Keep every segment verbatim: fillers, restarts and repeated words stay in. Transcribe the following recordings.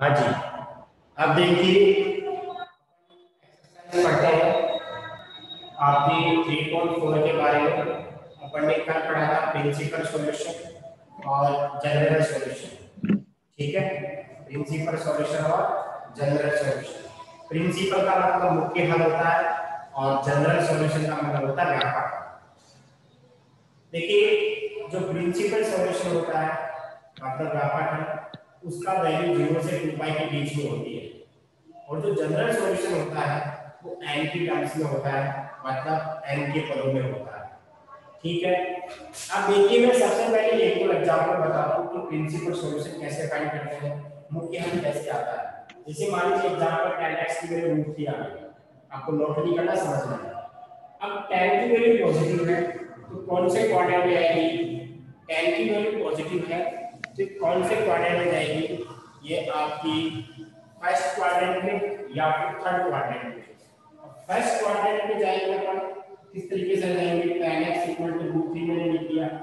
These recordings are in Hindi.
हाँ जी, अब देखिए पढ़ते हैं आपकी थ्री पॉइंट फोर के बारे में। अपन ने कल पढ़ा था प्रिंसिपल सॉल्यूशन और जनरल सॉल्यूशन। ठीक है, प्रिंसिपल सॉल्यूशन और जनरल सॉल्यूशन। प्रिंसिपल का मतलब मुख्य हल होता है और जनरल सॉल्यूशन का मतलब होता है व्यापक। देखिए, जो प्रिंसिपल सॉल्यूशन होता है मतलब व्यापक है, उसका वैल्यू जीरो से टू पाई के बीच में होती है, और जो जनरल सॉल्यूशन होता है वो n की टर्म्स में होता है, मतलब n के पदों में होता है। ठीक है, अब देखिए मैं सबसे पहले एक दो एग्जांपल बताता हूँ कि प्रिंसिपल सॉल्यूशन कैसे फाइंड करते हैं, मुख्य हल कैसे आता है। जैसे मान लीजिए एग्जांपल tan x की वैल्यू रूट थ्री आ गई, आपको नोट नहीं करना, समझना है। अब tan की वैल्यू पॉजिटिव है तो कौन से क्वाड्रेंट में आएगी? tan की वैल्यू पॉजिटिव है तो कौन से क्वाड्रेंट में जाएगी? ये आपकी फर्स्ट क्वाड्रेंट में या फिर थर्ड क्वाड्रेंट में। फर्स्ट क्वाड्रेंट में जाएंगे अपन किस तरीके से जाएंगे? tan x equal to root three मैंने लिख दिया,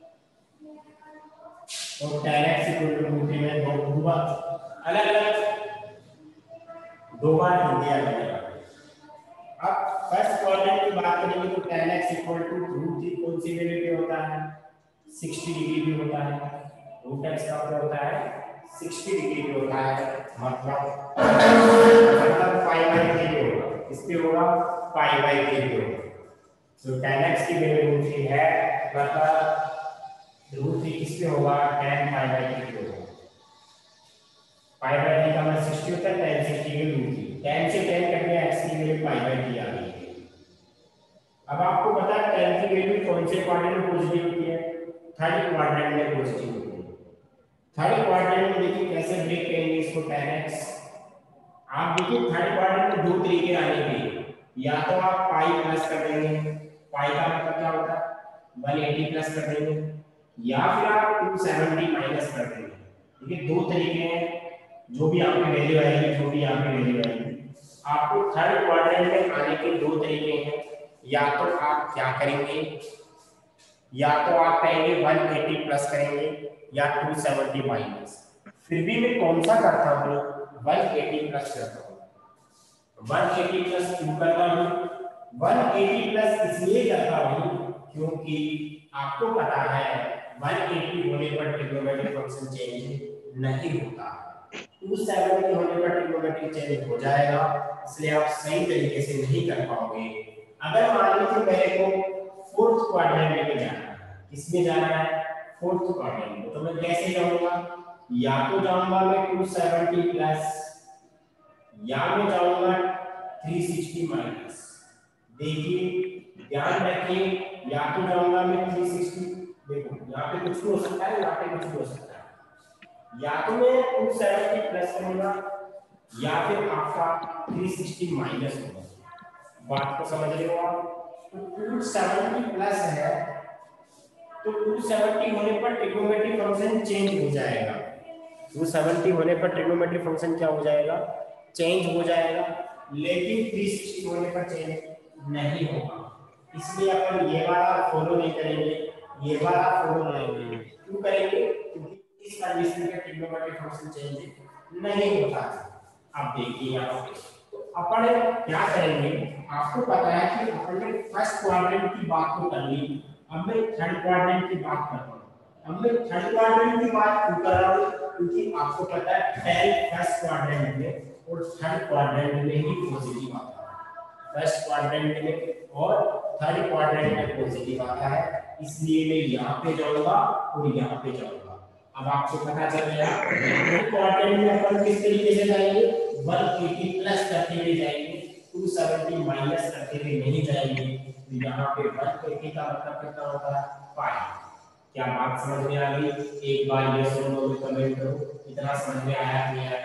तो tan x equal to root three में दो बार अलग अलग दो बार लिख दिया मैंने। अब फर्स्ट क्वाड्रेंट की बात करेंगे तो tan x equal to root three कौन सी वैल्यू पे होता है? साठ डिग्री पे होता है। रूट x का क्या होता है? साठ डिग्री पे होता है, मतलब मतलब पाई बाई थ्री पे होगा। किस पे होगा? पाई बाई थ्री पे होगा। तो tan x की वैल्यू रूट थ्री है, मतलब रूट थ्री किस पे होगा? tan पाई बाई थ्री पे होगा। पाई बाई थ्री का मतलब साठ होता है, tan साठ की रूट थ्री, tan से tan कट गया, x की वैल्यू पाई बाई थ्री आ गई। अब आपको पता है tan की वैल्यू कौन से क्वाड्रेंट में पॉजिटिव होती है? थर्ड क्वाड्रेंट में पॉजिटिव होती है। थर्ड क्वाड्रेंट में देखिए कैसे ब्रेक करेंगे इसको tan x। आप देखिए थर्ड क्वाड्रेंट में दो तरीके आने के, या तो आप पाई प्लस कर देंगे, पाई का मतलब क्या होता है? एक सौ अस्सी प्लस कर देंगे, या फिर आप दो सौ सत्तर माइनस कर देंगे। देखिए दो तरीके हैं, जो भी आपकी वैल्यू आएगी, जो भी आपकी वैल्यू आएगी, आपको थर्ड क्वाड्रेंट में आने के दो तरीके हैं। या तो आप क्या करेंगे, या तो आप कहेंगे एक सौ अस्सी प्लस करेंगे या दो सौ सत्तर माइनस। फिर भी मैं कौन सा करता हूँ? एक सौ अस्सी प्लस करता हूँ। एक सौ अस्सी प्लस क्यों करता हूँ? एक सौ अस्सी प्लस इसलिए करता हूँ क्योंकि आपको पता है एक सौ अस्सी होने पर ट्रिग्नोमेट्रिक फंक्शन चेंज नहीं होता। दो सौ सत्तर होने पर ट्रिग्नोमेट्रिक चेंज हो जाएगा, इसलिए आप सही तरीके से नहीं कर पाओगे। अगर मान लीजिए मेरे को फोर्थ क्वाड्रेंट में जाना है, किसमें जाना है? फोर्थ क्वाड्रेंट में, तो मैं कैसे जाऊंगा? या तो जाऊंगा मैं दो सौ सत्तर प्लस, या मैं जाऊंगा तीन सौ साठ माइनस। देखिए ध्यान रखिए, या तो जाऊंगा मैं तीन सौ साठ, देखो यहाँ पे कुछ भी हो सकता है, यहाँ पे कुछ भी हो सकता है। या तो मैं दो सौ सत्तर प्लस करूंगा या फिर आपका तीन सौ साठ माइनस होगा। बात को समझ रहे हो आप? तो दो सौ सत्तर प्लस है तो दो सौ सत्तर होने पर ट्रिग्नोमेट्रिक फंक्शन चेंज हो जाएगा। दो सौ सत्तर होने पर ट्रिग्नोमेट्रिक फंक्शन क्या हो जाएगा? चेंज हो जाएगा। लेकिन तीन सौ साठ होने पर चेंज नहीं होगा, इसलिए अपन ये वाला फॉलो नहीं करेंगे, ये वाला फॉलो करेंगे। क्यों करेंगे? क्योंकि इस कंडीशन में ट्रिग्नोमेट्रिक फंक्शन चेंज नहीं होता। अब देखिए यहाँ पे तो अपन क्या करेंगे, आपको पता है कि अपन ने फर्स्ट क्वाड्रेंट की बात तो कर ली, अब मैं थर्ड क्वाड्रेंट की बात कर रहा हूँ। अब मैं थर्ड क्वाड्रेंट की बात क्यों कर रहा हूँ? क्योंकि आपको पता है पहले फर्स्ट क्वाड्रेंट में और थर्ड क्वाड्रेंट में ही पॉजिटिव आता है। फर्स्ट क्वाड्रेंट में और थर्ड क्वाड्रेंट में पॉजिटिव आता है, इसलिए मैं यहाँ पे जाऊंगा और यहाँ पे जाऊंगा। अब आपको पता चल गया थर्ड क्वाड्रेंट में अपन किस तरीके से जाएंगे? एक सौ अस्सी प्लस करते हुए जाएंगे, दो सौ सत्तर माइनस करते हुए नहीं जाएंगे। तो यहाँ पे एक सौ अस्सी का मतलब कितना होता है? पाई। क्या बात समझ में आ गई? एक बार यस और नो में कमेंट करो, इतना समझ में आया कि नहीं आया?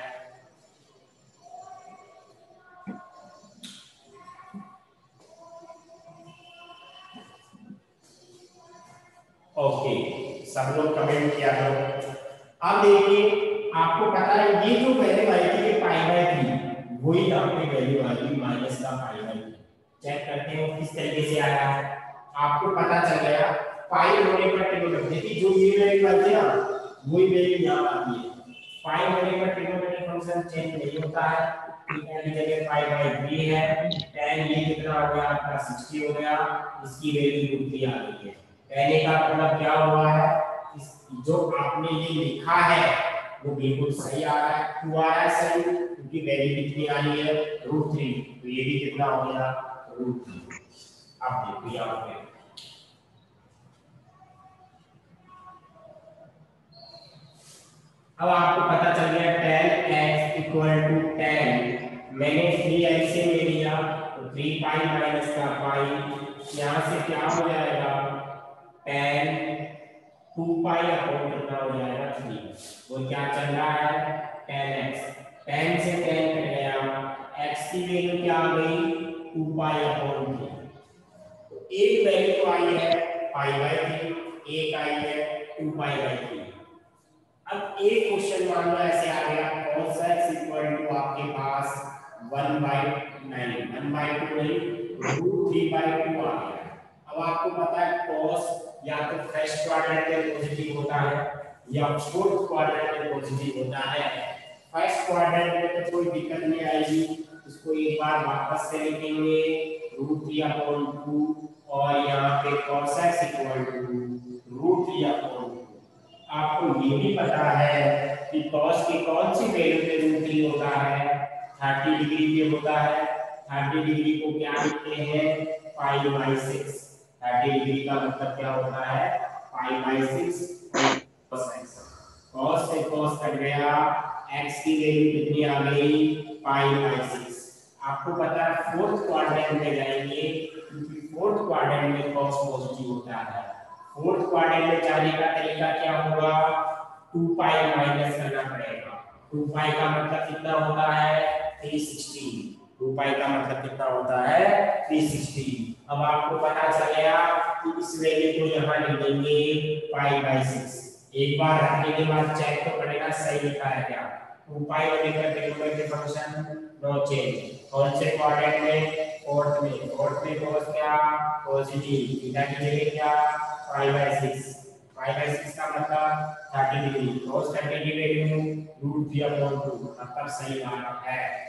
ओके, सब लोग कमेंट किया करो। अब देखिए आपको पता है ये जो वैल्यू आई थी पाई बाई थ्री, वही यहाँ पे वैल्यू आ गई माइनस का पाई बाई थ्री। चेक करते हैं किस तरीके से आया है। आपको पता चल गया पाई होने पर ट्रिग्नोमेट्रिक, देखिए जो ये वैल्यू आती है ना वही वैल्यू यहाँ आती है। पाई होने पर ट्रिग्नोमेट्रिक फंक्शन फंक्शन चेंज नहीं होता है। थीटा की जगह पाई बाई थ्री है, tan ये कितना हो गया आपका साठ हो गया, इसकी वैल्यू रूट थ्री आ गई है। कहने का मतलब क्या हुआ है, इस जो आपने ये लिखा है वो बिल्कुल सही आ रहा है। क्यों आ रहा है सही, क्योंकि वैल्यू कितनी आ रही है रूट थ्री, तो ये भी कितना हो गया रूट थ्री। आप देखिए यहाँ पे अब आपको पता चल गया tan x equal to tan, मैंने थ्री ऐसे ले लिया तो थ्री पाई माइनस का पाई, यहाँ से क्या हो जाएगा tan टू पाई अपॉन कितना हो जाएगा थ्री। वो क्या चल रहा है tan x, tan से tan कट गया, x की वैल्यू क्या आ गई टू पाई अपॉन थ्री। तो एक वैल्यू तो आई है पाई बाई थ्री, एक आई है टू पाई बाई थ्री। अब एक क्वेश्चन मान लो ऐसे आ गया cos x इक्वल टू आपके पास one by nine, one by two नहीं रूट थ्री बाई टू आ गया। अब आपको पता है cos या तो फर्स्ट क्वाड्रेंट में पॉजिटिव होता है या फोर्थ क्वाड्रेंट में पॉजिटिव होता है। फर्स्ट क्वाड्रेंट में तो कोई दिक्कत नहीं आएगी, इसको एक बार वापस से लिखेंगे रूट थ्री अपॉन टू और यहाँ पे cos x equal to root three upon two. आपको ये भी पता है कि cos की कौन सी वैल्यू पे रूट थ्री होता है, थर्टी डिग्री पे होता है। थर्टी डिग्री को क्या लिखते हैं pi by six, thirty degree का मतलब क्या होता है pi by six cos x। cos से cos कट गया, x की वैल्यू कितनी आ गई पाई बाई सिक्स। आपको पता है फोर्थ क्वाड्रेंट में जाएंगे क्योंकि फोर्थ क्वाड्रेंट में cos पॉजिटिव होता है। फोर्थ क्वाड्रेंट में जाने का तरीका क्या होगा, टू पाई माइनस करना पड़ेगा। टू पाई का मतलब कितना होता है थ्री सिक्सटी, टू पाई का मतलब कितना होता है थ्री सिक्सटी। अब आपको पता चल गया कि इस वैल्यू को यहाँ लिख देंगे पाई बाई सिक्स। एक बार रखने के बाद चेक तो करेगा सही लिखा है क्या, टू पाई और लेकर के के फंक्शन नो चेंज। कौन से क्वाड्रेंट में फोर्थ में, फोर्थ में cos क्या पॉजिटिव, थीटा की जगह क्या pi by six, pi by six का मतलब थर्टी डिग्री, cos थर्टी की value root three upon two, मतलब सही आ रहा है।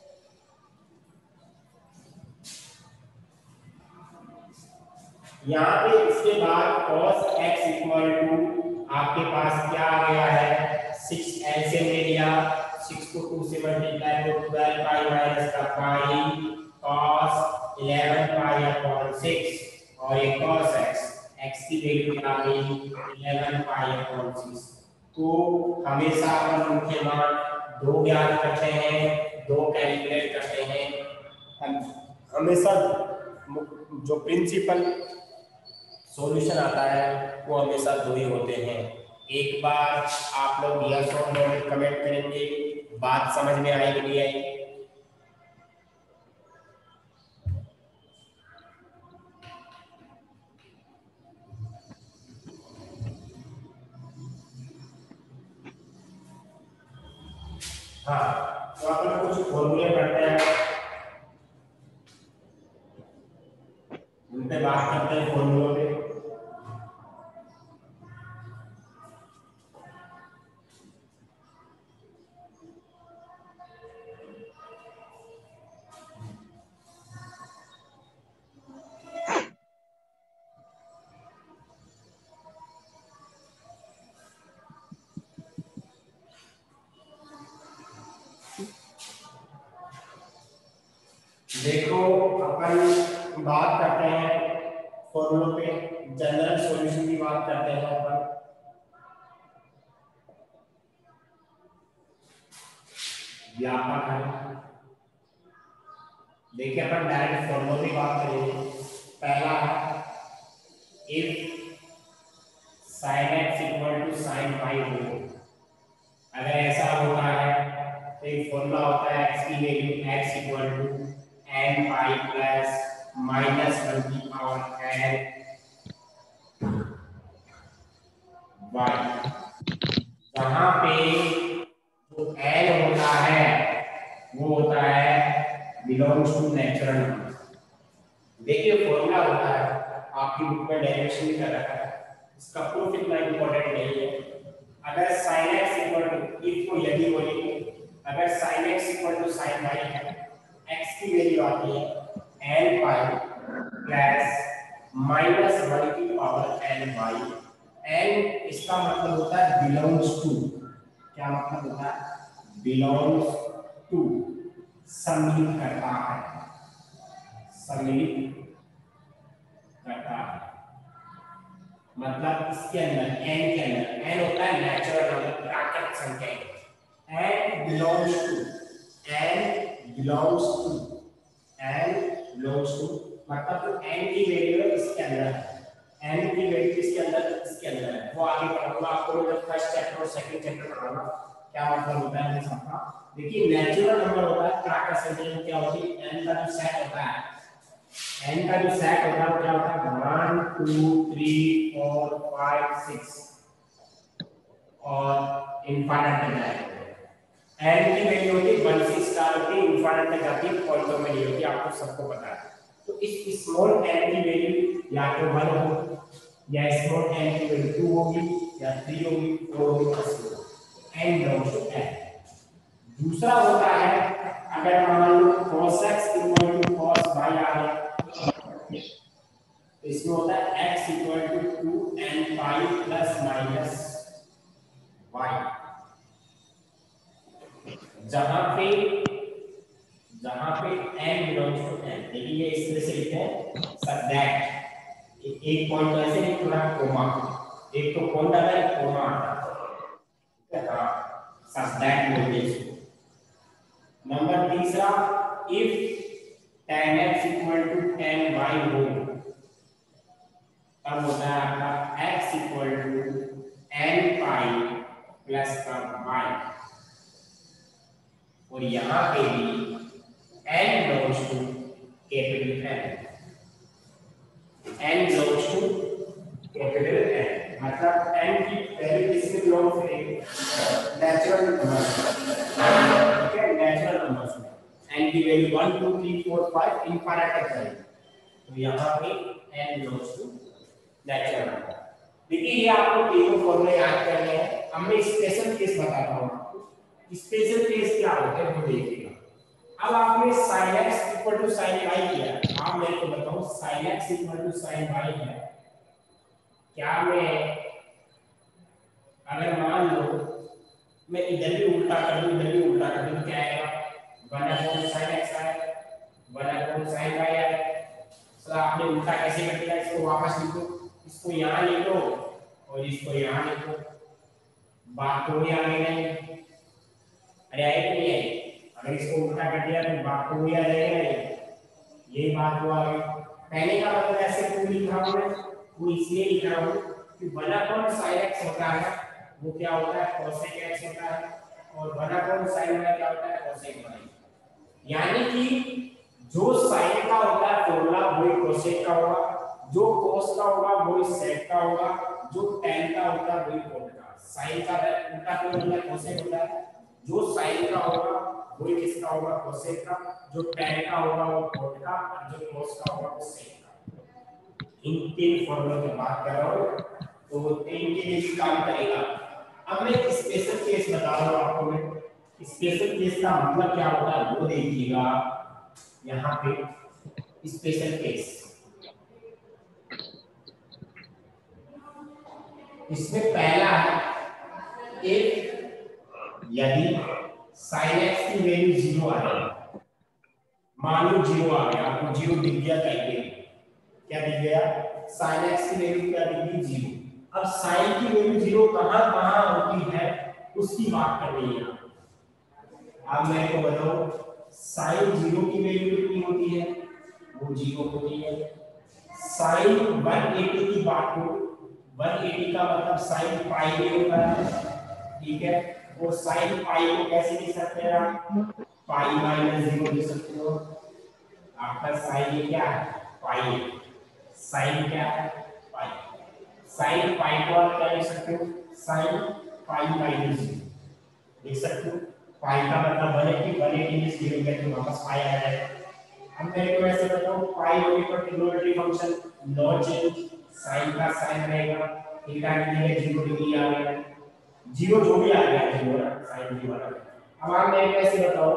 यहाँ पे इसके बाद cos x इक्वल टू आपके पास क्या आ गया है सिक्स ऐसे ले लिया, सिक्स को टू से मल्टीप्लाई तो ट्वेल्व पाई माइनस का pi cos eleven pi upon six और ये cos x, x की वैल्यू क्या आ गई इलेवन पाई अपॉन सिक्स। तो हमेशा अपन मुख्य मान दो ज्ञात करते हैं, दो कैलकुलेट करते हैं, हमेशा जो प्रिंसिपल सॉल्यूशन आता है वो हमेशा दो ही होते हैं। एक बार आप लोग यस और नो में कमेंट करेंगे, बात समझ में आएगी नहीं आएगी। हाँ तो अपन कुछ फॉर्मूले पढ़ते हैं, उन पे बात करते हैं फॉर्मूलों पे। देखो अपन बात करते हैं फॉर्मूलों पे, जनरल सॉल्यूशन की बात करते हैं अपन। व्यापक है, देखिए अपन डायरेक्ट फॉर्मूले की बात करेंगे। पहला है if sin x equal to sin y हो, अगर ऐसा होता है तो एक फॉर्मूला होता है x की value x equal to n pi plus minus one की पावर n y, जहां पे जो n होता है वो होता है बिलोंग्स टू नेचुरल नंबर। देखिए फॉर्मूला होता है आपकी बुक में डेरिवेशन भी कर रखा है, इसका प्रूफ इतना इंपॉर्टेंट नहीं है। अगर sin x equal to if को यदि बोलेंगे, अगर sin x equal to sin y है, x की वैल्यू आती है n pi plus minus one की पावर n बाई n, इसका मतलब होता है बिलोंग्स टू, क्या मतलब होता है बिलोंग्स टू, सम्मिलित करता है, सम्मिलित करता है, मतलब इसके अंदर n के अंदर n होता है नेचुरल नंबर, प्राकृतिक संख्या, n belongs to, n belongs to, n belongs to मतलब तो n की वैल्यू है इसके अंदर, n की वैल्यू इसके अंदर, इसके अंदर है, वो आगे पढ़ूंगा आपको जब फर्स्ट चैप्टर और सेकंड चैप्टर पढ़ाऊंगा क्या मतलब होता है सबका। देखिए नेचुरल नंबर होता है, प्राकृतिक संख्या में क्या होती है, n का जो सेट होता है, n का जो सेट होता है वो क्या होता है one two three four five six और इनफाइनाइट तक जाएगा। n की वैल्यू होती है वन से स्टार्ट होती है, इनफाइनाइट तक जाती है, पॉइंटों में नहीं होती, आपको सबको पता है। तो इस स्मॉल n की वैल्यू या तो वन होगी या स्मॉल n की वैल्यू टू होगी या थ्री होगी, फोर होगी, सिक्स होगी, n बिलोंग्स टू n। दूसरा होता है अगर मान लो cos x equal to cos y आ गया, इसमें होता है x equal to two n pi plus minus y, जहां पे जहां पे n बिलोंग्स टू n। देखिए ये इस तरह से लिखते हैं सच दैट, एक पॉइंट तो ऐसे नहीं थोड़ा कोमा, एक तो पॉइंट आता है कोमा आता है, हां सच दैट बोलते हैं। नंबर तीसरा if tan x equal to tan y हो, तब होता है आपका x equal to n pi plus का y, और यहां पे भी n belongs to capital N, n belongs to capital N, मतलब n की वैल्यू किसमें बिलोंग करेगी, नेचुरल नंबर, ठीक है, नेचुरल नंबर्स में n की value one two three four five infinite तक जाएगी, तो यहां पे n belongs to natural number. देखिए ये आपको तीनों फॉर्मूले याद करने हैं। अब मैं स्पेशल केस बताता हूं आपको, स्पेशल केस क्या होते हैं वो देखिएगा। अब आपने sin x equal to sin y किया, आप मेरे को बताओ sin x equal to sin y है, क्या मैं अगर मान लो मैं इधर भी उल्टा कर दूं इधर भी उल्टा कर दूं, क्या आएगा, वन अपॉन sin x आएगा, वन अपॉन sin y आएगा। सर आपने उल्टा कैसे कर दिया, इसको वापस लिखो, इसको यहाँ लिखो और इसको यहाँ लिखो, बात तो नहीं आ गई नहीं, अरे आए कि नहीं आई, अगर इसको उल्टा कर दिया तो बात तो आ जाएगा नहीं, यही बात हुआ है। पहले का मतलब ऐसे क्यों लिख रहा हूं मैं, वो इसलिए लिख रहा हूं कि वन अपॉन sin x होता है वो क्या होता है cosec x होता है, और वन अपॉन sin y क्या होता है cosec y, यानी कि जो sin का होता है फॉर्मूला वही cosec का होगा, जो cos का होगा वही sec का होगा, जो tan का होता है वही cot का। sin का उल्टा फॉर्मूला cosec होता है, जो sin का होगा वही किसका होगा cosec का, जो tan का होगा वो cot का, और जो cos का होगा वो sec का। इन तीन फॉर्मूलों की बात कर रहा हूं, तो तीन के लिए भी काम करेगा। अब मैं एक स्पेशल केस बता रहा हूं आपको, मैं स्पेशल केस का मतलब क्या होता है वो देखिएगा। यहाँ पे स्पेशल केस, इसमें पहला है एक यदि sin x की वैल्यू जीरो आ गई, मान लो जीरो आ गया, आपको जीरो दिख गया कहीं, क्या दिख गया, sin x की वैल्यू क्या दिख गई जीरो। अब sin की वैल्यू जीरो कहां कहां होती है उसकी बात कर रही है। अब मैं को बताऊं sin जीरो की वैल्यू कितनी होती है, वो जीरो होती है। sin वन एटी की बात करो, वन एटी का मतलब sin पाई में होता है, ठीक है, वो sin पाई को कैसे लिख सकते हैं आप, पाई माइनस जीरो लिख सकते हो। आपका sin ये क्या है पाई, sin क्या है पाई, sin पाई को आप क्या लिख सकते हो, sin पाई माइनस जीरो लिख सकते हो। पाई का मतलब वन एटी, वन एटी में जीरो गया तो वापस पाई आ जाएगा। हम मेरे को ऐसे बताओ पाई होने पर trigonometry function no change, sin का sin रहेगा, थीटा की जगह जीरो डिग्री आ गया, जीरो जो भी आ गया जीरो ना sin जीरो आ गया। अब आप मेरे को ऐसे बताओ,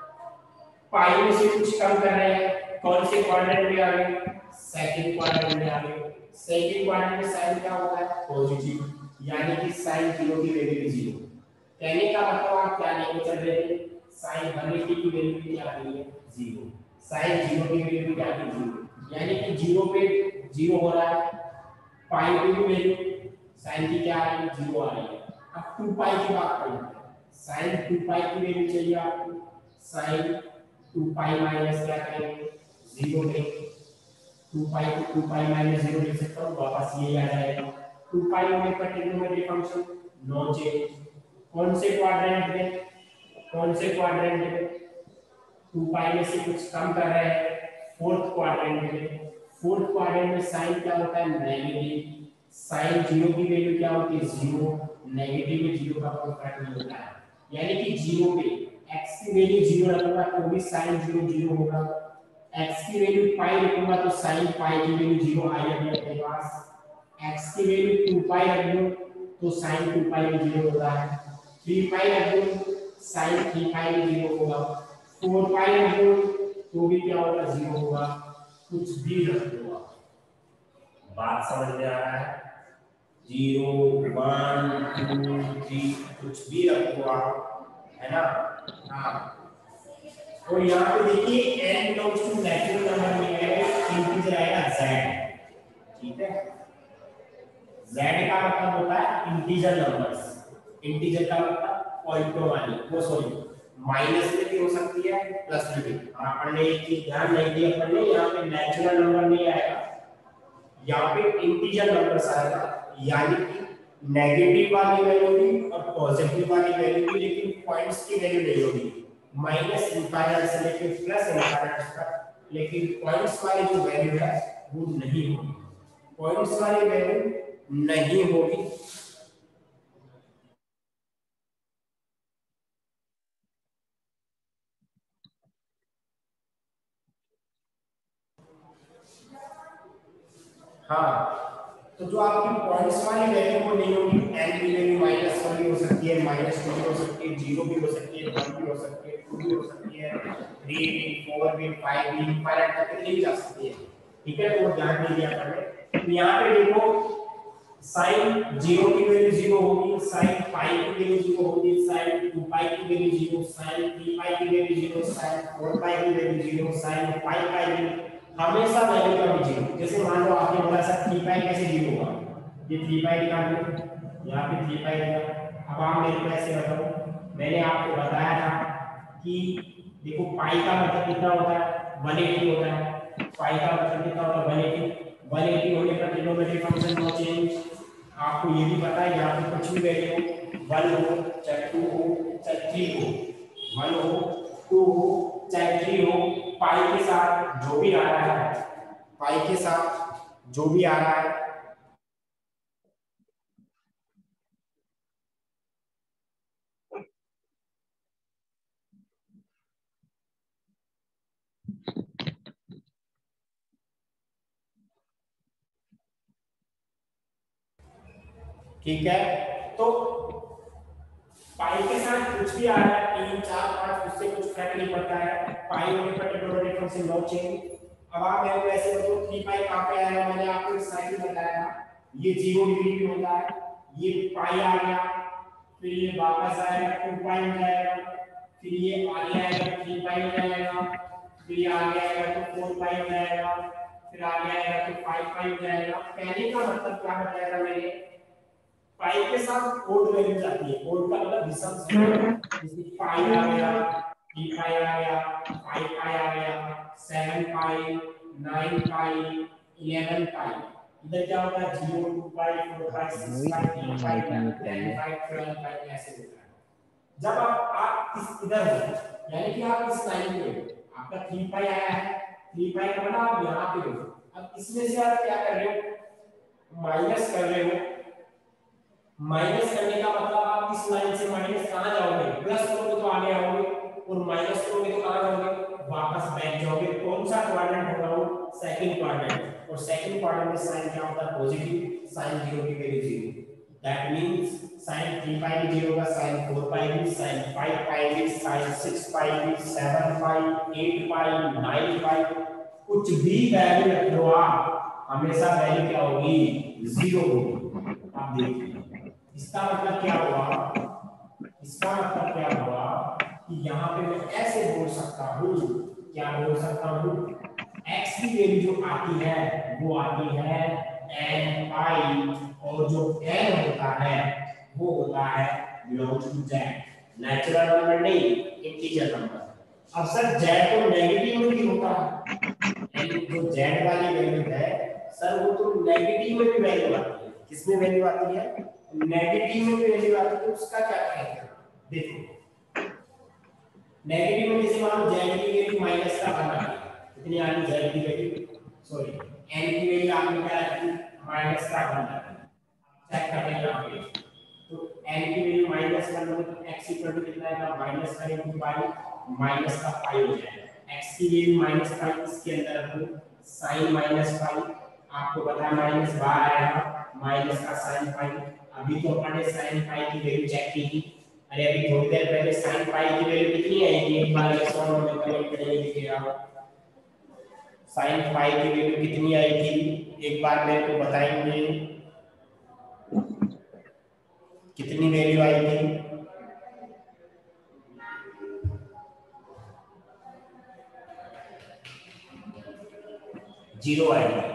पाई में से कुछ कम कर रहे हैं, कौन से क्वाड्रेंट में आ गए? सेकंड क्वाड्रेंट में आ गए। सेकंड क्वाड्रेंट में साइन क्या होता है? पॉजिटिव, यानी कि साइन जीरो की वैल्यू जीरो। कहने का मतलब आप क्या लेके चल रहे थे? साइन वन एटी की वैल्यू क्या आ रही है? जीरो। साइन जीरो की वैल्यू क्या आ रही है? जीरो, यानी कि जीरो पे जीरो हो रहा है। पाई की वैल्यू साइन की क्या आ रही है? जीरो आ रही है। अब टू पाई की बात करते हैं। साइन टू पाई की वैल्यू चाहिए आपको, साइन टू पाई माइनस क्या करेंगे? जीरो लेंगे। टू पाई को टू पाई माइनस जीरो लिख सकता हूँ, वापस ये आ जाएगा। टू पाई होने पर ट्रिग्नोमेट्रिक फंक्शन नो चेंज। कौन से क्वाड्रेंट में? कौन से क्वाड्रेंट में? टू पाई में से कुछ कम कर रहे हैं, फोर्थ क्वाड्रेंट में। फोर्थ क्वाड्रेंट में साइन क्या होता है? नेगेटिव। साइन जीरो की वैल्यू क्या होती है? जीरो। नेगेटिव में जीरो का कोई फर्क नहीं होता है, यानी कि जीरो पे x की वैल्यू जीरो रखूंगा तो भी साइन जीरो जीरो होगा। x की वैल्यू पाई रखूंगा तो साइन पाई की वैल्यू जीरो आएगी अपने पास। x की वैल्यू टू पाई रख दूं तो साइन टू पाई भी जीरो होता है। थ्री पाई रख दूं साइन थ्री पाई भी जीरो होगा। फोर पाई रख दूं तो भी क्या होगा? जीरो होगा। कुछ भी रख दो आप, बात समझ में आ रहा है? जीरो, वन, टू, थ्री, कुछ भी रखो आप, है ना? हाँ, तो यहाँ पे देखिए n belongs to natural number में है, इंटीजर आएगा z, ठीक है? z का मतलब होता है इंटीजर नंबर्स। इंटीजर का मतलब पॉइंटों वाली, वो सॉरी माइनस में भी हो सकती है, प्लस में भी। आपने एक चीज ध्यान नहीं दी अपन ने, यहाँ पे नेचुरल नंबर नहीं आएगा, यहाँ पे इंटीजर नंबर्स आएगा, यानी कि नेगेटिव वाली वैल्यू भी और पॉजिटिव वाली वैल्यू भी, लेकिन पॉइंट्स की वैल्यू नहीं होगी। माइनस इंफाइनाइट से लेके प्लस इंफाइनाइट तक, लेकिन पॉइंट्स वाली जो वैल्यू है वो नहीं होगी। पॉइंट्स वाली वैल्यू नहीं होगी। हाँ, तो जो आपकी पॉइंट्स वाली वैल्यू वो नहीं होगी, n की वैल्यू माइनस वन भी हो सकती है, माइनस टू भी हो सकती है, जीरो भी हो सकती है, वन भी हो सकती है, टू भी हो सकती है, थ्री भी, फोर भी, फाइव भी, इंफाइनाइट तक कितनी भी जा सकती है, ठीक है? तो ध्यान दीजिए आपने। तो यहाँ पे देखो साइन जीरो की वैल्यू जीरो होगी, साइन पाई की वैल्यू जीरो होगी, साइन टू पाई की value zero, sine three pi की value zero, sine four pi की value zero, sine five pi की हमेशा वैल्यू का भी जीरो। जैसे मान लो आपने बोला सर थ्री पाई कैसे जीरो होगा? ये थ्री पाई निकाल लो, यहाँ पे थ्री पाई दिया। अब आप मेरे को ऐसे बताओ, मैंने आपको बताया था कि देखो पाई का मतलब कितना होता है? वन एटी होता है। पाई का मतलब कितना होता है? One eighty. वन एटी होने पर ट्रिग्नोमेट्रिक फंक्शन नो चेंज। आपको ये भी पता है यहाँ पे कुछ भी वैल्यू वन हो चाहे टू हो चाहे थ्री हो, वन हो टू हो चाहे थ्री हो, पाई के साथ जो भी आ रहा है, पाई के साथ जो भी आ रहा है ठीक है? तो पाई के साथ कुछ भी आ रहा है, तीन चार पांच, उससे कुछ फर्क नहीं पड़ता है। पाई होने पर ट्रिग्नोमेट्रिक फंक्शन नो चेंज। अब आप मेरे को ऐसे बताओ थ्री पाई कहां पे आएगा? मैंने आपको एक साइन बताया, ये जीरो डिग्री पे होता है, ये पाई आ गया, फिर ये वापस आएगा टू पाई हो जाएगा, फिर ये आगे आएगा थ्री पाई हो जाएगा, फिर ये आगे आएगा तो फोर पाई हो जाएगा, फिर आगे आएगा तो फाइव पाई हो जाएगा। कहने का मतलब क्या बताया था मैंने? पाई के साथ ओड वैल्यू जाती है, ओड का मतलब विषम संख्या, जैसे पाई आ गया, थ्री पाई आ गया, फाइव पाई आ गया, seven pi, nine pi, eleven pi. इधर क्या होता है? Zero, two pi, four pi, six pi, eight pi, ten pi, twelve pi, ऐसे होता है। जब आप आप इस इधर हो, यानी कि आप इस लाइन पे हो, आपका थ्री पाई आया है, थ्री पाई का मतलब आप यहाँ पे हो। अब इसमें से आप क्या कर रहे हो? माइनस कर रहे हो। माइनस करने का मतलब आप इस लाइन से माइनस कहां जाओगे? प्लस करोगे तो आगे आओगे, और माइनस करोगे तो कहां जाओगे? वापस बैक जाओगे। कौन सा क्वाड्रेंट होगा वो? Second quadrant. और सेकंड क्वाड्रेंट में साइन क्या होता है? पॉजिटिव। साइन जीरो की value zero. That means sin three pi भी जीरो होगा, sin फोर पाई भी, sin फाइव पाई भी, sin सिक्स पाई भी, seven pi, eight pi, nine pi, कुछ भी वैल्यू रख लो आप, हमेशा वैल्यू क्या होगी, जीरो होगी। आप देखिए इसका मतलब क्या हुआ, इसका मतलब क्या हुआ कि यहाँ पे मैं ऐसे बोल सकता हूँ, क्या बोल सकता हूँ, x की वैल्यू जो आती है वो आती है n पाई, और जो n होता है वो होता है belongs to z, natural number नहीं, इंटीजर नंबर। अब सर z तो नेगेटिव में भी होता है, यानी जो z वाली वैल्यू है सर वो तो नेगेटिव में भी वैल्यू आती है। किसमें वैल्यू आती है, नेगेटिव में भी वैल्यू आती है। तो उसका क्या करेंगे, देखो नेगेटिव में जैसे मान लो z की वैल्यू माइनस का वन आ गई, कितनी आ गई z की वैल्यू, सॉरी n की वैल्यू आपने क्या रखी, माइनस का वन रखी। चेक करते हैं यहाँ पे, तो n की वैल्यू माइनस वन होगी तो x इक्वल टू कितना आएगा, माइनस का इंटू पाई, माइनस का पाई हो जाएगा। x की वैल्यू माइनस पाई, इसके अंदर रखो sin माइनस पाई, आपको पता है माइनस बाहर आएगा, माइनस का sin पाई। अभी तो अपने sin पाई की वैल्यू चेक की थी, अरे अभी थोड़ी देर पहले sin पाई की वैल्यू कितनी आएगी, एक बार ये सॉल्व में कमेंट करेंगे देखिए आप, sin पाई की वैल्यू कितनी आई थी, एक बार मेरे को बताएंगे कितनी वैल्यू आई थी। जीरो आई थी,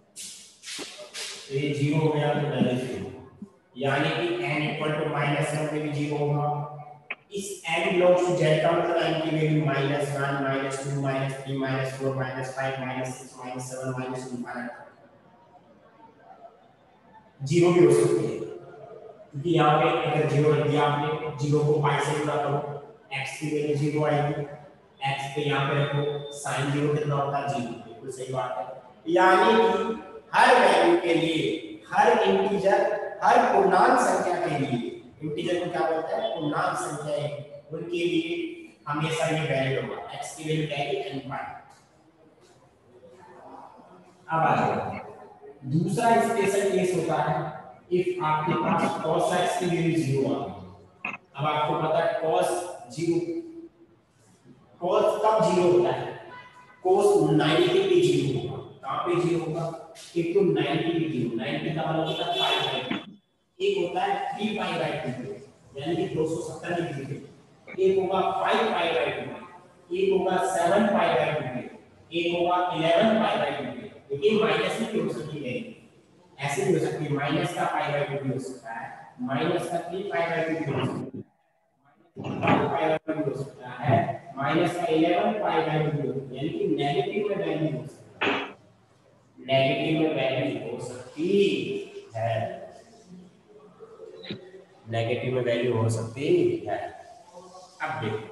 तो ये जीरो हो गया तो वैल्यू जीरो, यानी कि n equal to minus one में भी जीरो होगा। इस n बिलोंग्स टू z का मतलब n की value minus one, minus two, minus three, minus four, minus five, minus six, minus seven, minus infinite zero भी हो सकती है, क्योंकि यहाँ पे अगर जीरो रख दिया आपने, जीरो को पाई से गुणा करो, x की वैल्यू जीरो आएगी, x पे यहाँ पे रखो, साइन जीरो कितना होता है, जीरो, बिल्कुल सही बात है। यानी कि हर वैल्यू के लिए, हर इंटीजर, हर पूर्णांक संख्या के लिए, इंटीजर को क्या बोलते हैं, पूर्णांक संख्याएं, उनके लिए हमेशा ये वैल्यू होगा, x की वैल्यू क्या है, n पाई। अब आ जाओ दूसरा स्पेशल केस होता है, इफ आपके पास cos x की वैल्यू जीरो आ गई। अब आपको पता है cos जीरो, cos कब जीरो होता है, cos नाइंटी पे जीरो होगा। कहां पे जीरो होगा, एक तो नाइंटी पे जीरो, नाइंटी का मतलब होता है पाई बाय टू, एक होता है थ्री पाई बाय टू यानी कि दो सौ सत्तर डिग्री पे, एक होगा फाइव पाई बाय टू, एक होगा सेवन पाई बाय टू, एक होगा इलेवन पाई बाय टू। लेकिन माइनस में भी हो सकती है, ऐसे भी हो सकती है, माइनस का पाई बाय टू भी हो सकता है, माइनस का थ्री पाई बाय टू भी हो सकता है, फाइव पाई बाय टू भी हो सकता है, माइनस का इलेवन पाई बाय टू भी हो सकता है, यानी कि नेगेटिव में वैल्यू हो सकता है, नेगेटिव में वैल्यू हो सकती है, नेगेटिव में वैल्यू हो सकती है। अब देखो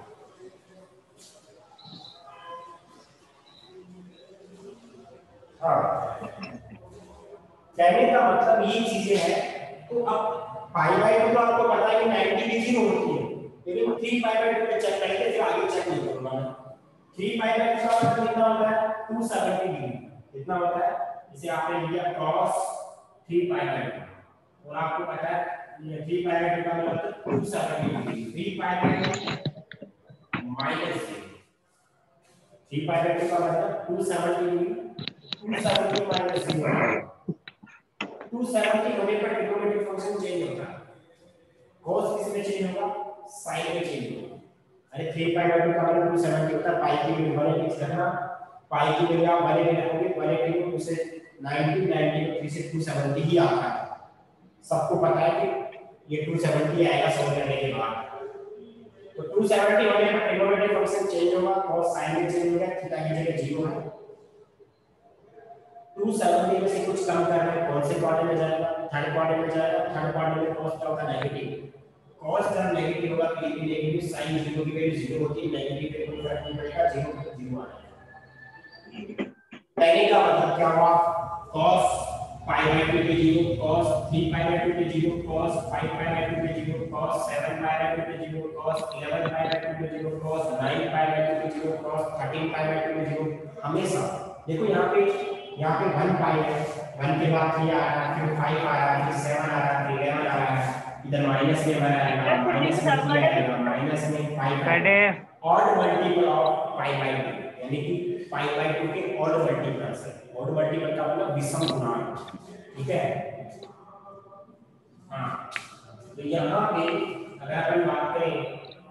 हाँ, कहने का मतलब ये चीजें हैं। तो अब पाई बाय टू तो आपको पता है कि नाइंटी भी जीरो होती है, लेकिन थ्री पाई बाय टू पे चेक करेंगे, फिर आगे चेक नहीं करूंगा मैं। थ्री पाई बाय टू का मतलब कितना होता है, टू सेवेंटी डिग्री, कितना होता है, इसे आपने लिया cos three pi by two, और आपको पता है ये थ्री पाई बाय टू का मतलब two seventy degree, three pi by two minus three pi by two का मतलब two seventy degree, two seventy minus zero, two seventy होने पर ट्रिग्नोमेट्रिक फंक्शन चेंज होता है, cos किस में चेंज होगा, sin में चेंज होगा। अरे थ्री पाई बाय टू का मतलब टू सेवेंटी होता है, पाई की वैल्यू वन एटी रखना, पाई की वैल्यू आप वन एटी रखोगे, वन एटी को टू से नाइंटी, नाइंटी को थ्री से टू सेवेंटी ही आता है, सबको पता है कि ये टू सेवेंटी आएगा सॉल्व करने के बाद। तो टू सेवेंटी होने पर ट्रिग्नोमेट्रिक फंक्शन चेंज होगा, cos sin में चेंज होगा, थीटा की जगह जीरो है, टू सेवेंटी में से कुछ कम करना है, कौन से क्वाड्रेंट में जाएगा, थर्ड क्वाड्रेंट में जाएगा, थर्ड क्वाड्रेंट में cos क्या होगा, नेगेटिव, cos जब नेगेटिव होगा तो ये नेगेटिव, sin जीरो की वैल्यू जीरो होती है, नेगेटिव पे कोई फर्क नहीं पड़ेगा, जीरो पे जीरो आ जाएगा। कहने का मतलब क्या हुआ, cos पाई बाय टू पे zero, cos three pi by two पे zero, cos five pi by two पे zero, cos seven pi by two पे zero, cos eleven pi by two पे zero, cos nine pi by two पे zero, cos thirteen pi by two पे जीरो। हमेशा देखो यहाँ पे यहाँ पे वन पाई है, वन के बाद थ्री आ रहा है, फिर फाइव आ रहा है, फिर सेवन आ रहा है, फिर इलेवन बराबर आ रहा है, इधर माइनस में बराबर माइनस में किया जाएगा, माइनस में pi odd multiple of pi by two, यानी कि पाई बाय टू के ऑड मल्टीपल्स है। ऑड मल्टीपल का मतलब विषम गुणांक, ठीक है। हाँ, तो यहाँ पे अगर अपन बात करें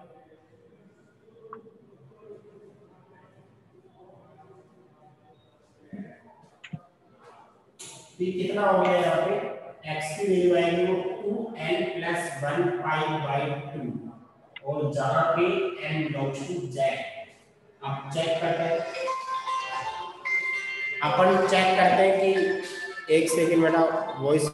तो कितना हो गया यहाँ पे, x की वैल्यू आएगी वो two L plus one pi by two, और जहां पे n बिलोंग्स टू z। अब चेक करते हैं, अपन चेक करते हैं कि एक सेकंड बेटा वॉइस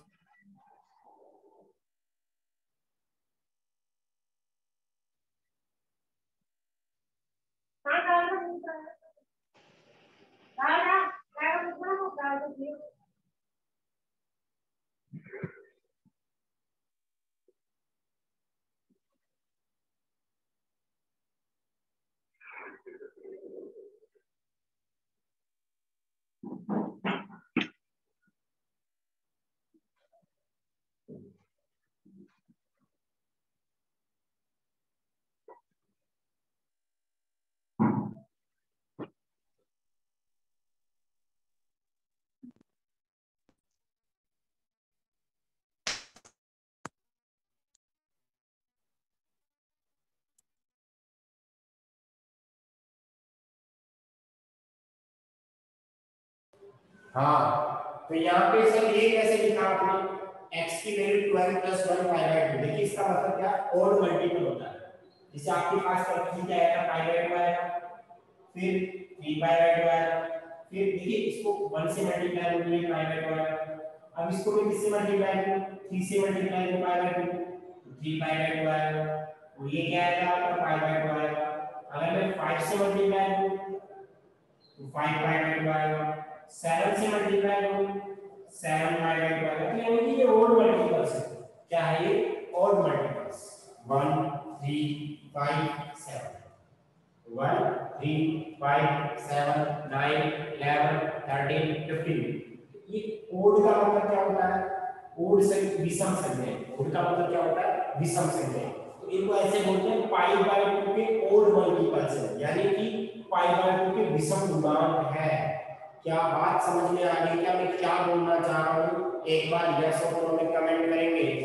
हाँ, तो यहाँ पे सर ये कैसे लिखा आपने, x की value twelve plus one pi by two, देखिए इसका मतलब क्या, ऑड मल्टीपल होता है। जैसे आपके पास क्या क्या आएगा, पाई बाय टू आएगा, फिर थ्री पाई बाय टू आएगा, फिर देखिए इसको वन से मल्टीप्लाई होने में पाई बाय टू आएगा। अब इसको मैं किससे मल्टीप्लाई करूं, थ्री से मल्टीप्लाई करूं pi by two, three pi by two आएगा, और ये क्या आएगा आपका पाई बाय टू आएगा। अगर मैं फाइव से मल्टीप्लाई करूं तो फाइव पाई बाय टू आएगा, सेवन से मल्टीप्लाई करूं सेवन पाई बाय टू आएगा। यानी कि ये ऑड मल्टीपल्स है, क्या है ये, odd multiples, one three five seven, one three five seven nine eleven thirteen fifteen. ये ऑड का मतलब क्या होता है, ऑड से विषम संख्या, ऑड का मतलब क्या होता है, विषम संख्या। तो इनको ऐसे बोलते हैं पाई बाय टू के ऑड मल्टीपल्स है, यानी कि पाई बाय टू के विषम गुणांक है। क्या बात समझ में आ गई, क्या मैं क्या बोलना चाह रहा हूँ, एक बार यस और नो में कमेंट करेंगे।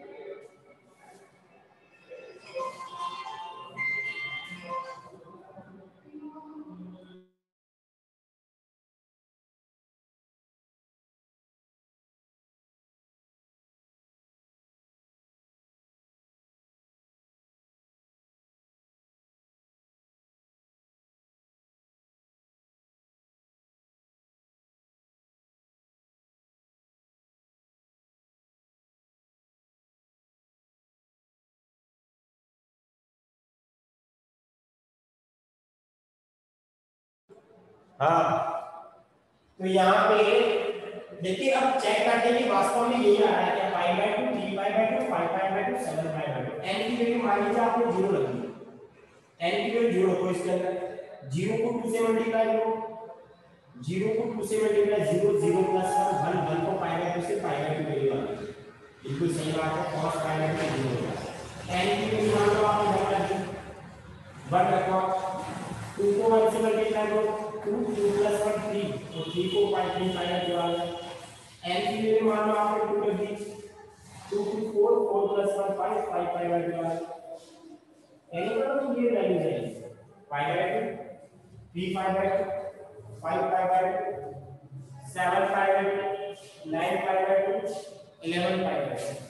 हाँ, तो यहाँ पे देखिए अब चेक करते हैं कि वास्तव में यही आ रहा है क्या, pi by two, three pi by two, five pi by two, seven pi by two. n की वैल्यू मान लीजिए आपने जीरो रखी, n की वैल्यू जीरो रखो, इसके अंदर जीरो को टू से मल्टीप्लाई करो, जीरो को टू से multiply, zero zero plus one, one one को पाई बाय टू से पाई बाय टू वैल्यू आ गई, बिल्कुल सही बात है, cos pi by two zero होगा। n की वैल्यू मान लो आपने वन रखी, वन रखो, टू को वन से मल्टीप्लाई करो, two two plus one three, three थ्री को pi three pi by two आ गया। n की वैल्यू मान लो आपने टू रख दी, two two four, four plus one five, five pi by two आ गया। यानी मतलब ये वैल्यू है pi by two, three pi by two, five pi by two, seven pi by two, nine pi by two, eleven pi by two,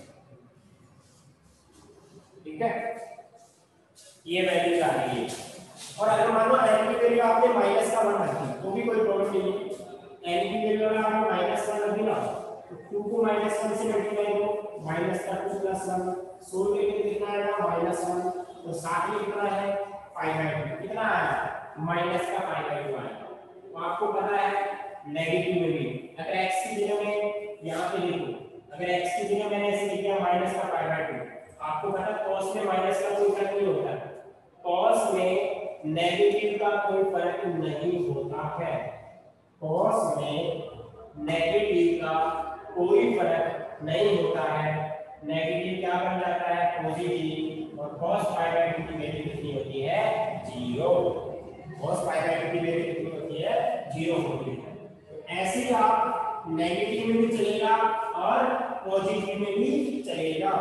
ठीक है, ये वैल्यू आ गई है। और अगर मान लो n की वैल्यू आपने माइनस का वन रखी तो भी कोई प्रॉब्लम नहीं है, n की वैल्यू अगर आपने माइनस वन रखी ना, तो टू को माइनस वन से मल्टीप्लाई करो, माइनस का टू प्लस वन, सोल्व करके कितना आएगा माइनस वन, तो साथ में कितना है पाई बाय टू, कितना आया माइनस का पाई बाय टू आया। तो आपको पता है नेगेटिव में भी अगर x की जगह में यहाँ पे देखो, अगर x की जगह मैंने ऐसे लिख दिया माइनस का पाई बाय टू, आपको पता है cos में माइनस का कोई फर्क नहीं होता, cos में नेगेटिव का कोई फर्क नहीं होता है, cos में नेगेटिव का कोई फर्क नहीं होता है। नेगेटिव क्या बन जाता है, पॉजिटिव, और cos पाई बाय टू की वैल्यू कितनी होती है, zero. cos pi by two की वैल्यू कितनी होती है, जीरो होती है। ऐसे ही आप नेगेटिव में भी चलेगा और पॉजिटिव में भी चलेगा।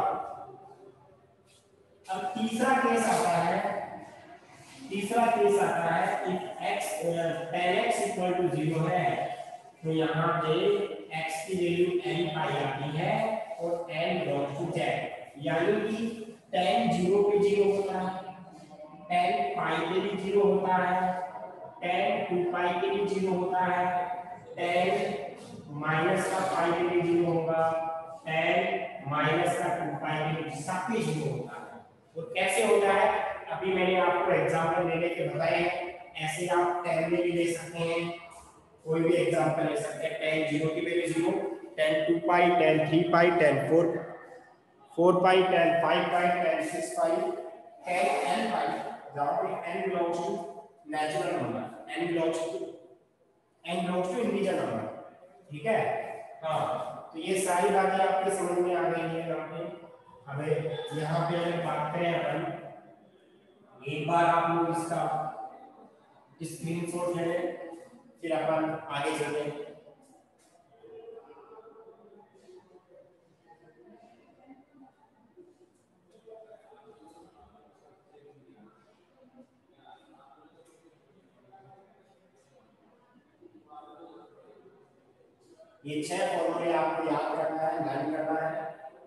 अब तीसरा केस आता है, तीसरा केस आता है if x tan x equal to zero है, तो यहाँ पे x की वैल्यू n पाई आती है और n बिलोंग्स टू z, यानी कि tan जीरो पे जीरो होता है, tan पाई पे भी जीरो होता है, tan टू पाई पे भी जीरो होता है, tan माइनस का पाई पे भी जीरो होगा, tan माइनस का टू पाई पे भी सब पे जीरो होता है। तो कैसे होता है, अभी मैंने आपको एग्जांपल लेने के बताए, ऐसे आप tan में भी ले सकते हैं, कोई भी एग्जांपल ले सकते हैं। tan जीरो की value zero, tan two pi, tan three pi, tan four four pi, tan five pi, tan six pi, tan n pi, जहां पे n belongs to natural number, n belongs to n belongs to integer number, ठीक है। हाँ, तो ये सारी बातें आपके समझ में आ गई है। यहाँ पे हमें यहाँ पे अगर बात करें अपन, एक बार आप लोग इसका स्क्रीनशॉट ले लें, फिर अपन आगे चलते हैं। ये छह फॉर्मूले आपको याद करना है, लर्न करना है।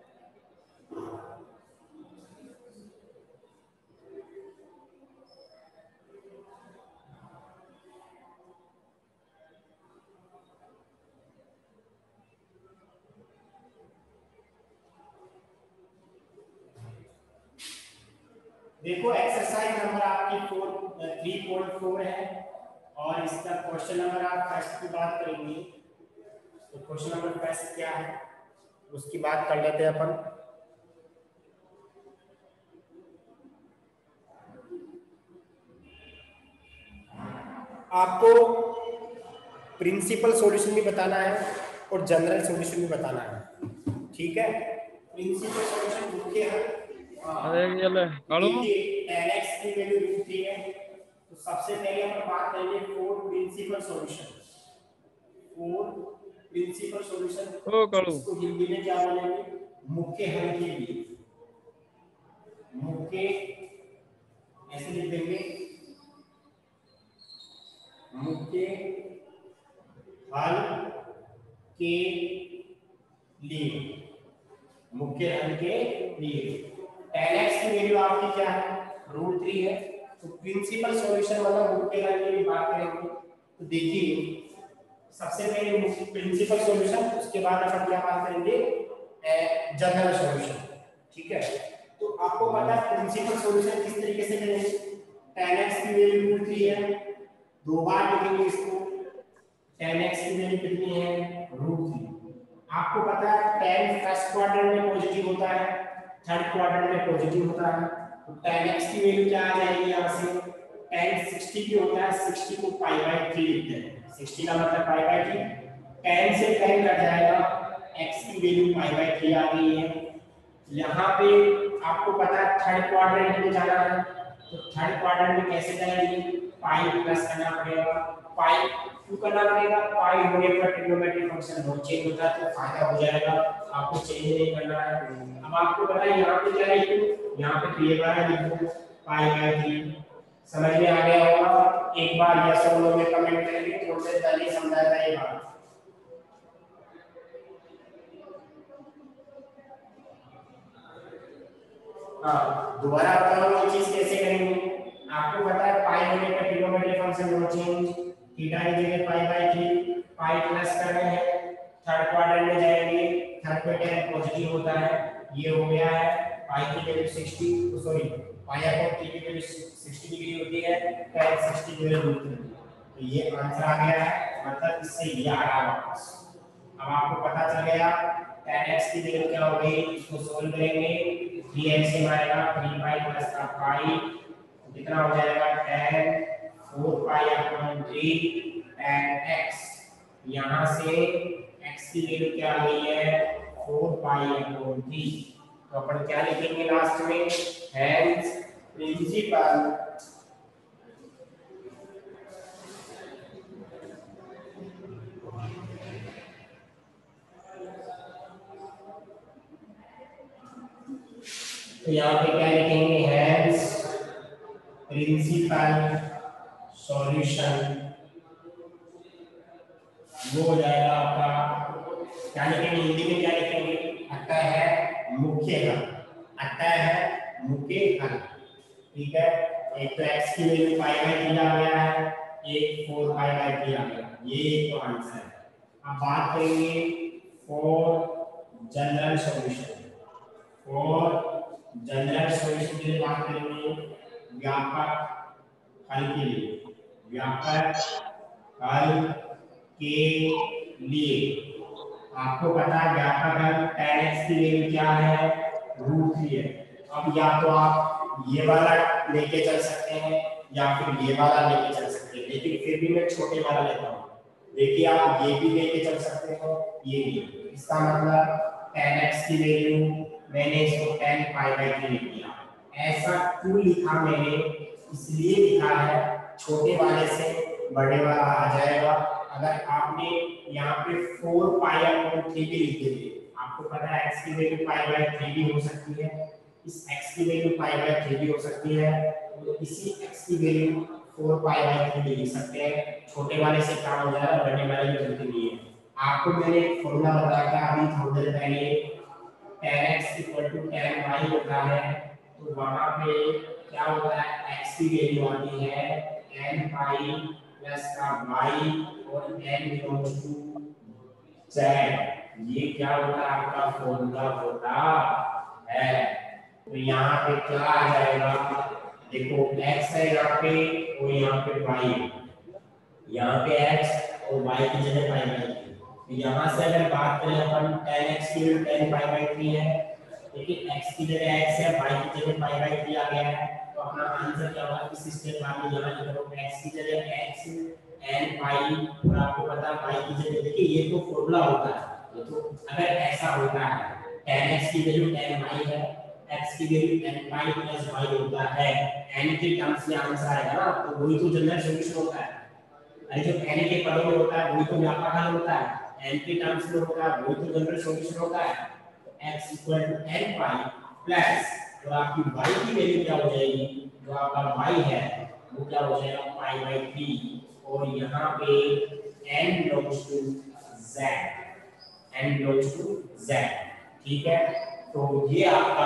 देखो एक्सरसाइज नंबर आपकी फोर थ्री पॉइंट फोर है और इसका क्वेश्चन नंबर आप फर्स्ट की बात करेंगे, तो क्वेश्चन नंबर फर्स्ट क्या है उसकी बात कर लेते हैं अपन। आपको प्रिंसिपल सॉल्यूशन भी बताना है और जनरल सॉल्यूशन भी बताना है, ठीक है। प्रिंसिपल सॉल्यूशन मुख्य है, अरे चले कालू देखिए tan x की वैल्यू रूट थ्री है, तो सबसे पहले हम बात करेंगे for principal solution. For principal solution ओ कालू इसको हिंदी में क्या बोलेंगे, मुख्य हल के लिए, मुख्य ऐसे लिख देंगे, मुख्य हल के लिए, मुख्य हल के लिए। tan x की वैल्यू आपकी क्या है, रूट थ्री है, तो प्रिंसिपल सॉल्यूशन मतलब मुख्य हल के लिए बात करेंगे। तो देखिए सबसे पहले प्रिंसिपल सॉल्यूशन, उसके बाद अपन क्या बात करेंगे, जनरल सॉल्यूशन, ठीक है। तो आपको पता है प्रिंसिपल सॉल्यूशन किस तरीके से करेंगे, tan x की वैल्यू रूट थ्री है, दो बार लिखेंगे इसको, tan x की वैल्यू कितनी है, रूट थ्री। आपको पता है tan फर्स्ट क्वाड्रेंट में पॉजिटिव होता है, थर्ड क्वाड्रेंट में पॉजिटिव होता है, तो tan x की वैल्यू क्या आ जाएगी यहाँ से, tan सिक्सटी भी होता है, सिक्सटी को पाई बाय थ्री लिखते हैं, सिक्सटी का मतलब पाई बाय थ्री, tan से tan कट जाएगा, x की वैल्यू पाई बाय थ्री आ गई है। यहाँ पे आपको पता है थर्ड क्वाड्रेंट में जाना है, तो थर्ड क्वाड्रेंट में कैसे जाएंगे, पाई प्लस करना पड़ेगा, पाई क्यों करना पड़ेगा, पाई होने पर ट्रिग्नोमेट्रिक फंक्शन बहुत चेंज होता है, तो फायदा हो जाएगा, आपको चेंज नहीं करना है। अब आपको पता है यहाँ पे क्या लिखूं, यहाँ पे थ्री बार लिखूं, पाई बाय थ्री, समझ में आ गया होगा। एक बार यस और नो में कमेंट करेंगे, थोड़ी देर पहले समझाया था ये बात। हाँ, दोबारा बताओ ये चीज कैसे करेंगे। आपको पता है पाई होने पर trigonometric function no change, theta की जगह pi by three, pi plus कर रहे हैं, थर्ड क्वाड्रेंट में जाएंगे, थर्ड पे tan पॉजिटिव होता है, ये हो गया है, पाई की value sixty, sorry pi upon three की वैल्यू सिक्सटी डिग्री होती है, tan सिक्सटी की वैल्यू रूट थ्री, तो ये आंसर आ गया है, मतलब इससे ये आ रहा है वापस। अब आपको पता चल गया tan x की वैल्यू क्या हो गई, इसको सोल्व करेंगे, थ्री x से आएगा थ्री पाई प्लस का पाई, कितना हो जाएगा tan four pi upon three tan x, यहाँ से x की वैल्यू क्या आ गई है, फोर पाई अपॉन थ्री, तो अपन क्या लिखेंगे लास्ट में, हेंस प्रिंसिपल तो यहाँ पे क्या लिखेंगे, हेंस प्रिंसिपल सॉल्यूशन, वो हो जाएगा आपका, क्या लिखेंगे हिंदी में, क्या लिखेंगे, अतः है मुख्य हल, अतः है मुख्य हल। ठीक है, एक तो x की वैल्यू पाई बाई थ्री आ गया है, एक फोर पाई बाई थ्री आ गया, ये एक तो आंसर है। अब बात करेंगे for general solution, for general solution के लिए बात करेंगे व्यापक हल के लिए, व्यापक हल के लिए आपको पता है व्यापक हल tan x की वैल्यू क्या है, रूट थ्री है। अब या तो आप ये वाला लेके चल सकते हैं या फिर ये वाला लेके चल सकते हैं, लेकिन फिर भी मैं छोटे वाला लेता हूँ। देखिए आप ये भी लेके चल सकते हो, ये भी, इसका मतलब tan x की वैल्यू मैंने इसको tan पाई बाई थ्री लिख दिया। ऐसा क्यों लिखा मैंने, इसलिए लिखा है छोटे वाले से बड़े वाला आ जाएगा। अगर आपने यहाँ पे फोर पाई अपॉन थ्री भी लिख देते, आपको पता है x की वैल्यू पाई बाई थ्री भी हो सकती है, इस x की वैल्यू पाई बाई थ्री भी हो सकती है, तो इसी x की value four pi by three भी लिख सकते हैं। छोटे वाले से काम हो जाएगा, बड़े वाले की जरूरत नहीं है। आपको मैंने एक फॉर्मूला बताया था अभी थोड़ी देर पहले, tan x equal to tan y होता है, तो वहां पे क्या होता है, x की वैल्यू आती है n पाई प्लस का y और n बिलोंग्स टू z। ये क्या होता है, आपका फॉर्मूला होता है। तो यहाँ पे क्या आ जाएगा, देखो x है यहाँ पे और यहाँ पे y है, यहाँ पे x और y की जगह पाई बाई थ्री। तो यहाँ से अगर बात करें अपन tan x की value tan pi by three है, लेकिन x की जगह x है, y की जगह पाई बाई थ्री आ गया है, तो अपना आंसर क्या होगा, इस स्टेप में यहाँ लिख दो x की जगह x n पाई, और आपको पता है y की जगह, देखिए ये तो फॉर्मूला होता है, ये तो अगर ऐसा होता है tan x की वैल्यू tan y है, x की value n pi plus y होता है, n के टर्म्स में आंसर आएगा ना, तो वही तो जनरल सॉल्यूशन होता है। अरे जो n के पदों में होता है वही तो व्यापक हल होता है, n के टर्म्स में होता है वही तो जनरल सॉल्यूशन होता है। x equal to n pi plus, तो आपकी y की वैल्यू क्या हो जाएगी, जो आपका y है वो क्या हो जाएगा पाई बाई थ्री, और यहाँ पे n belongs to z, n belongs to z। ठीक है, तो ये आपका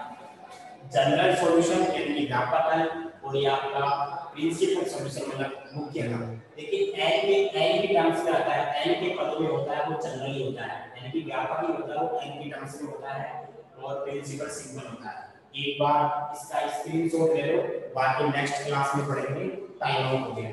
जनरल सॉल्यूशन यानी व्यापक हल, और ये आपका प्रिंसिपल सॉल्यूशन मतलब मुख्य हल। लेकिन n के n के टर्म्स में आता है, n के पदों में होता है वो जनरली होता है, यानी कि व्यापक ही होता है वो n के टर्म्स में होता है, और प्रिंसिपल सिंपल होता है। एक बार इसका स्क्रीनशॉट ले लो, बाकी नेक्स्ट क्लास में पढ़ेंगे, टाइम आउट हो गया।